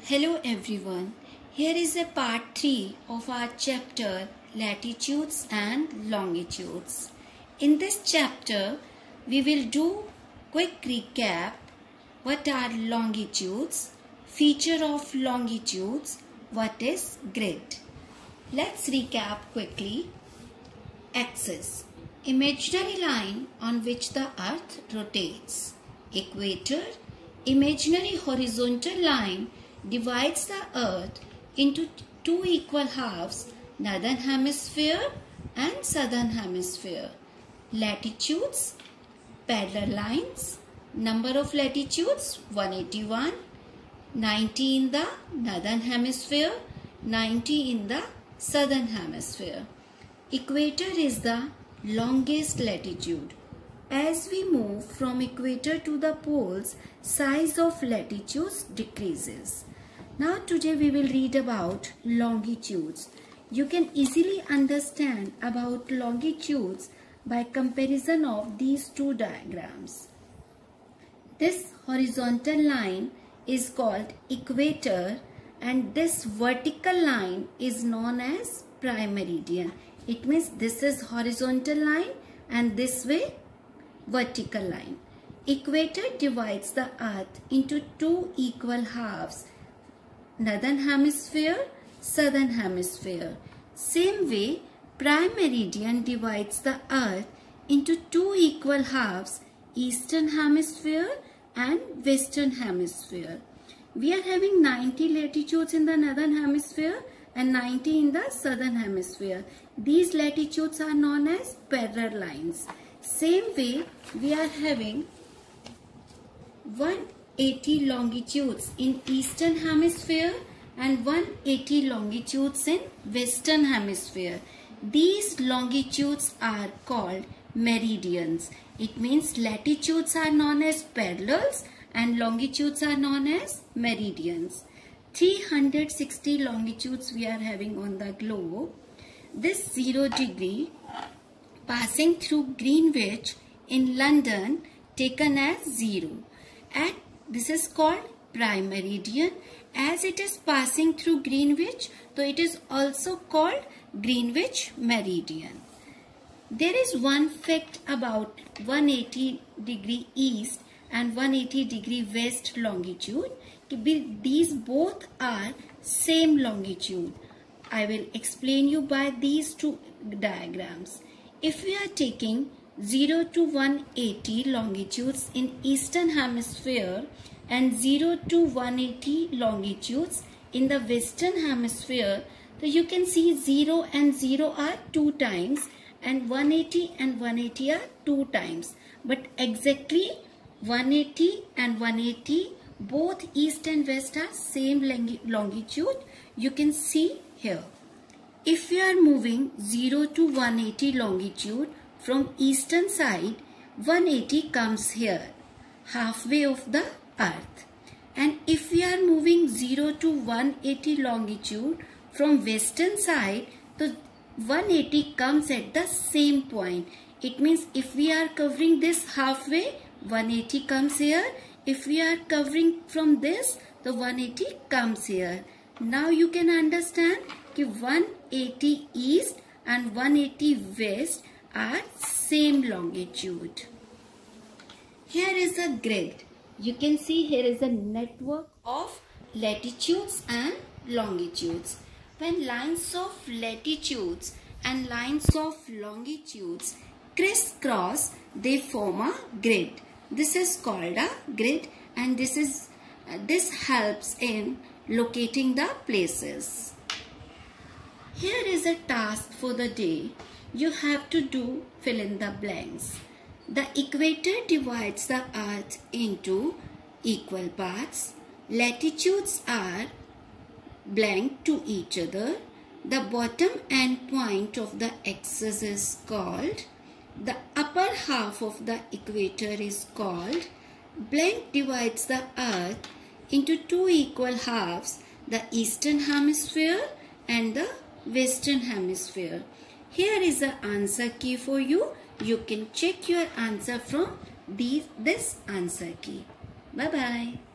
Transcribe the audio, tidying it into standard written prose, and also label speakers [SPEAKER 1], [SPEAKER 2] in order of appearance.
[SPEAKER 1] Hello everyone, here is a part 3 of our chapter Latitudes and Longitudes. In this chapter, we will do quick recap. What are longitudes? Feature of longitudes. What is grid? Let's recap quickly. Axis. Imaginary line on which the earth rotates. Equator. Imaginary horizontal line divides the earth into two equal halves, northern hemisphere and southern hemisphere. Latitudes, parallel lines, number of latitudes 181, 90 in the northern hemisphere, 90 in the southern hemisphere. Equator is the longest latitude. As we move from equator to the poles, size of latitudes decreases. Now today we will read about longitudes. You can easily understand about longitudes by comparison of these two diagrams. This horizontal line is called equator and this vertical line is known as prime meridian. It means this is horizontal line and this way vertical line. Equator divides the earth into two equal halves, northern hemisphere, southern hemisphere. Same way, prime meridian divides the earth into two equal halves, eastern hemisphere and western hemisphere. We are having 90 latitudes in the northern hemisphere and 90 in the southern hemisphere. These latitudes are known as parallel lines. Same way, we are having 180 longitudes in eastern hemisphere and 180 longitudes in western hemisphere. These longitudes are called meridians. It means latitudes are known as parallels and longitudes are known as meridians. 360 longitudes we are having on the globe. This 0 degree passing through Greenwich in London taken as 0. And this is called prime meridian. As it is passing through Greenwich, so it is also called Greenwich meridian. There is one fact about 180 degree east and 180 degree west longitude. These both are same longitude. I will explain you by these two diagrams. If we are taking 0 to 180 longitudes in eastern hemisphere and 0 to 180 longitudes in the western hemisphere, so you can see 0 and 0 are 2 times and 180 and 180 are 2 times. But exactly 180 and 180 both east and west are same longitude. You can see here. If we are moving 0 to 180 longitude from eastern side, 180 comes here, halfway of the earth. And if we are moving 0 to 180 longitude from western side, the 180 comes at the same point. It means if we are covering this halfway, 180 comes here. If we are covering from this, the 180 comes here. Now you can understand that 180 east and 180 west are same longitude. Here is a grid. You can see here is a network of latitudes and longitudes. When lines of latitudes and lines of longitudes crisscross, they form a grid. This is called a grid and this helps in locating the places. Here is a task for the day. You have to fill in the blanks. The equator divides the earth into equal parts. Latitudes are blank to each other. The bottom end point of the axis is called. The upper half of the equator is called. Blank divides the earth into two equal halves, the eastern hemisphere and the western hemisphere. Here is the answer key for you. You can check your answer from this answer key. Bye bye.